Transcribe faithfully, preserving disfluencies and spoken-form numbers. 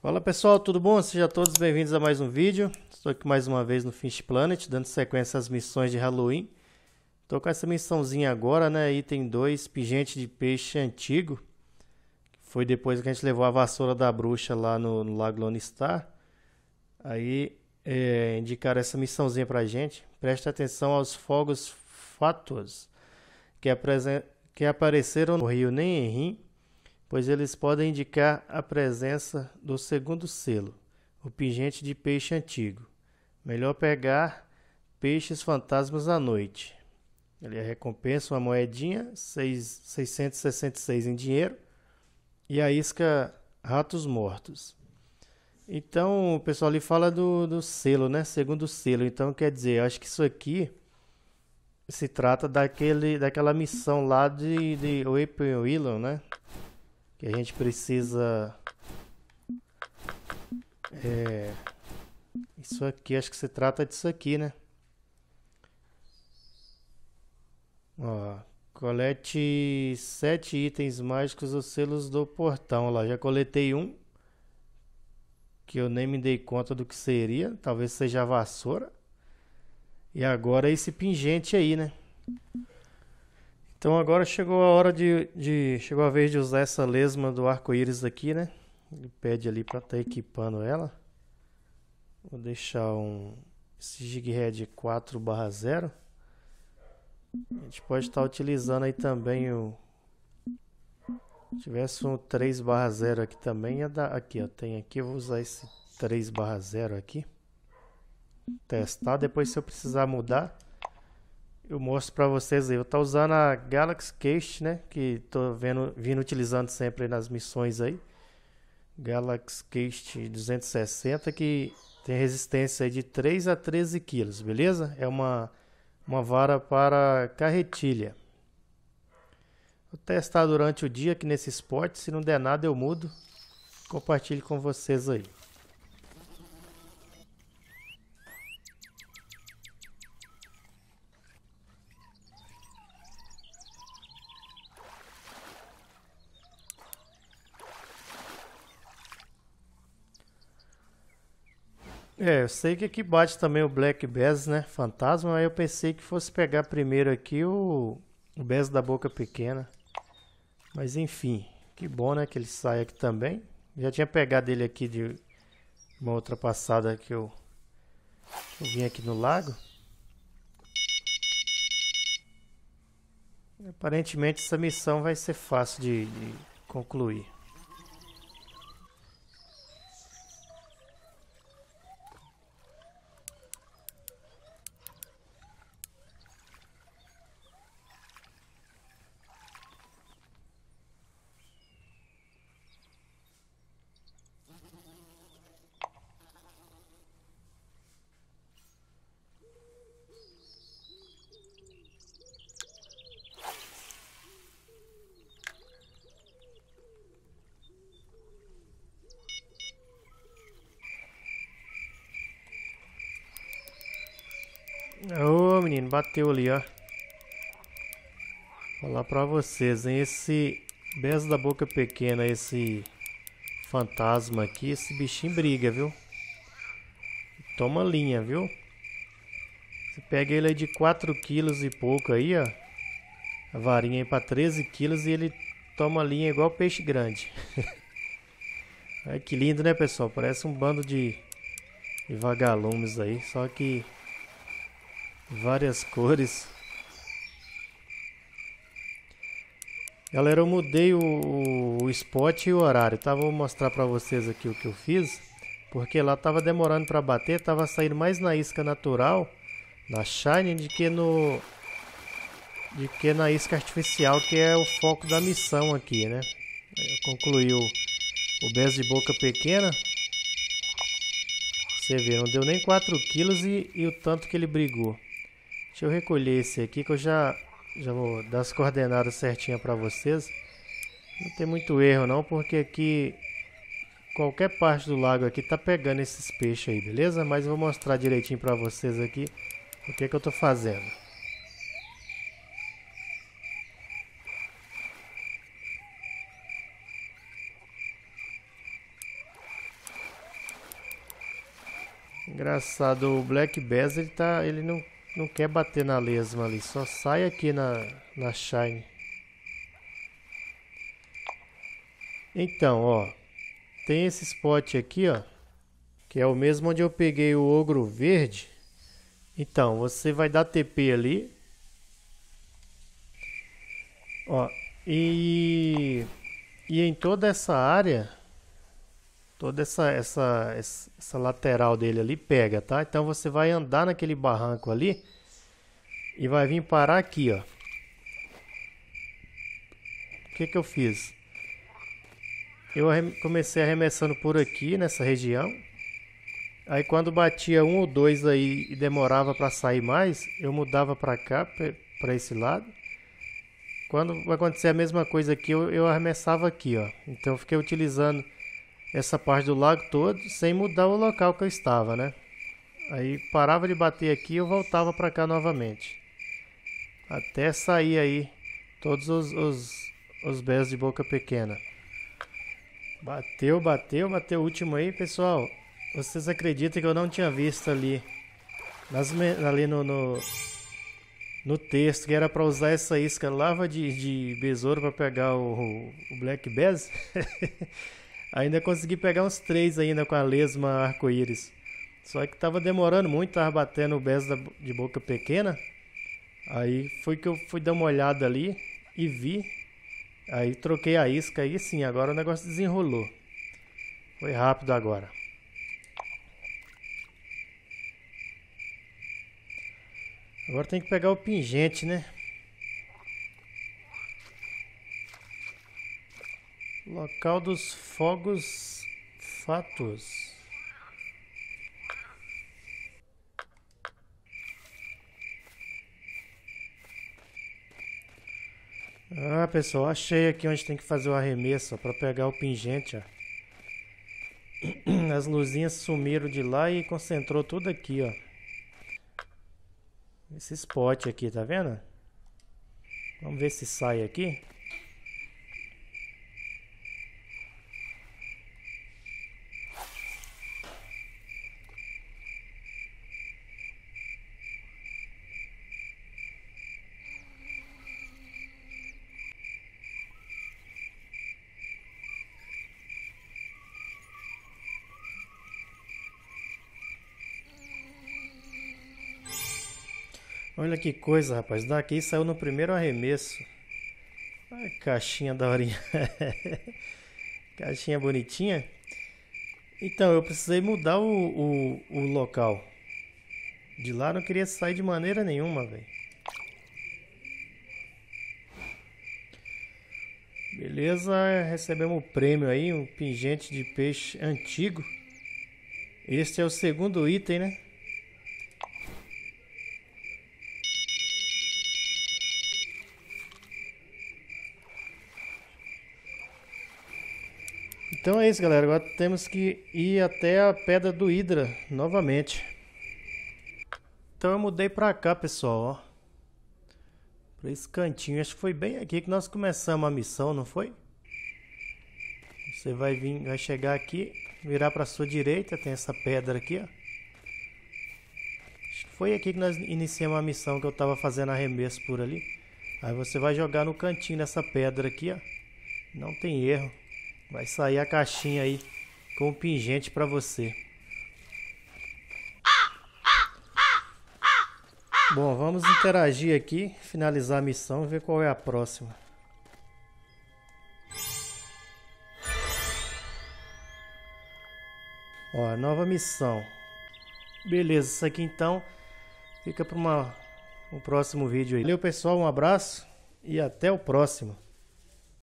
Fala pessoal, tudo bom? Sejam todos bem-vindos a mais um vídeo. Estou aqui mais uma vez no Fish Planet, dando sequência às missões de Halloween. Estou com essa missãozinha agora, né? Item dois, pingente de peixe antigo. Foi depois que a gente levou a vassoura da bruxa lá no, no Lago Lone Star. Aí é, indicaram essa missãozinha pra gente. Preste atenção aos fogos fátuos que, que apareceram no rio Nenhenrim, pois eles podem indicar a presença do segundo selo, o pingente de peixe antigo. Melhor pegar peixes fantasmas à noite. Ele recompensa uma moedinha, seiscentos e sessenta e seis em dinheiro, e a isca ratos mortos. Então, o pessoal ali fala do, do selo, né? Segundo selo. Então, quer dizer, eu acho que isso aqui se trata daquele, daquela missão lá de, de Open Willow, né? Que a gente precisa... É, isso aqui, acho que se trata disso aqui, né? Ó, colete sete itens mágicos os selos do portão. Lá, já coletei um, que eu nem me dei conta do que seria. Talvez seja a vassoura. E agora esse pingente aí, né? Então agora chegou a hora de, de... Chegou a vez de usar essa lesma do arco-íris aqui, né? Ele pede ali para estar tá equipando ela. Vou deixar um... Esse Jighead quatro barra zero. A gente pode estar tá utilizando aí também o... Se tivesse um três barra zero aqui também, ia dar... Aqui, ó. Tem aqui, eu vou usar esse três barra zero aqui. Testar, depois se eu precisar mudar... Eu mostro para vocês aí. Eu tô usando a Galaxy Cast, né? Que tô vendo, vindo utilizando sempre nas missões aí. Galaxy Cast duzentos e sessenta, que tem resistência aí de três a treze quilos, beleza? É uma, uma vara para carretilha. Vou testar durante o dia aqui nesse spot. Se não der nada, eu mudo. Compartilho com vocês aí. É, eu sei que aqui bate também o Black Bass, né? Fantasma, aí eu pensei que fosse pegar primeiro aqui o, o Bass da boca pequena. Mas enfim, que bom, né? Que ele sai aqui também. Já tinha pegado ele aqui de uma outra passada que eu, eu vim aqui no lago. Aparentemente essa missão vai ser fácil de, de concluir. Ô menino, bateu ali, ó. Vou falar pra vocês, hein? Esse Bass da boca pequena, esse fantasma aqui, esse bichinho briga, viu? Toma linha, viu? Você pega ele aí de quatro quilos e pouco aí, ó. A varinha aí pra treze quilos e ele toma linha igual peixe grande. Olha que lindo, né, pessoal? Parece um bando de, de vagalumes aí, só que várias cores. Galera, eu mudei o, o spot e o horário, tá? Vou mostrar pra vocês aqui o que eu fiz. Porque lá tava demorando pra bater, tava saindo mais na isca natural, na Shine, de que no... de que na isca artificial, que é o foco da missão aqui, né? Eu concluí o, o Bass de boca pequena. Você vê, não deu nem quatro quilos e, e o tanto que ele brigou. Deixa eu recolher esse aqui que eu já, já vou dar as coordenadas certinhas para vocês. Não tem muito erro não, porque aqui qualquer parte do lago aqui tá pegando esses peixes aí, beleza? Mas eu vou mostrar direitinho para vocês aqui o que que eu tô fazendo. Engraçado, o Black Bass, ele tá, ele não, não quer bater na lesma ali, só sai aqui na, na Shine. Então, ó, tem esse spot aqui, ó, que é o mesmo onde eu peguei o ogro verde. Então, você vai dar T P ali. Ó, e, e em toda essa área, toda essa, essa, essa lateral dele ali pega, tá? Então você vai andar naquele barranco ali e vai vir parar aqui, ó. O que que eu fiz? Eu comecei arremessando por aqui, nessa região. Aí quando batia um ou dois aí e demorava para sair mais, eu mudava para cá, para esse lado. Quando vai acontecer a mesma coisa aqui, eu, eu arremessava aqui, ó. Então eu fiquei utilizando essa parte do lago todo, sem mudar o local que eu estava, né? Aí parava de bater aqui e eu voltava para cá novamente. Até sair aí todos os, os, os Bass de boca pequena. Bateu, bateu, bateu o último aí, pessoal. Vocês acreditam que eu não tinha visto ali, nas, ali no, no, no texto, que era para usar essa isca lava de, de besouro para pegar o, o Black Bass? Ainda consegui pegar uns três ainda com a lesma arco-íris. Só que tava demorando muito, tava batendo o Bass da, de boca pequena. Aí foi que eu fui dar uma olhada ali e vi. Aí troquei a isca aí sim, agora o negócio desenrolou. Foi rápido agora. Agora tem que pegar o pingente, né? Local dos fogos fatos. Ah, pessoal, achei aqui onde tem que fazer o arremesso para pegar o pingente, ó. As luzinhas sumiram de lá e concentrou tudo aqui, ó. Esse spot aqui, tá vendo? Vamos ver se sai aqui. Olha que coisa, rapaz. Daqui saiu no primeiro arremesso. Ai, caixinha da horinha. Caixinha bonitinha. Então, eu precisei mudar o, o, o local. De lá não queria sair de maneira nenhuma, velho. Beleza, recebemos o prêmio aí, um pingente de peixe antigo. Este é o segundo item, né? Então é isso, galera. Agora temos que ir até a Pedra do Hidra novamente. Então eu mudei pra cá, pessoal, ó. Pra esse cantinho. Acho que foi bem aqui que nós começamos a missão, não foi? Você vai vir, vai chegar aqui, virar pra sua direita, tem essa pedra aqui, ó. Acho que foi aqui que nós iniciamos a missão que eu tava fazendo arremesso por ali. Aí você vai jogar no cantinho dessa pedra aqui, ó. Não tem erro. Vai sair a caixinha aí com o pingente pra você. Bom, vamos interagir aqui, finalizar a missão e ver qual é a próxima. Ó, nova missão. Beleza, isso aqui então fica para uma um próximo vídeo aí. Valeu, pessoal, um abraço e até o próximo.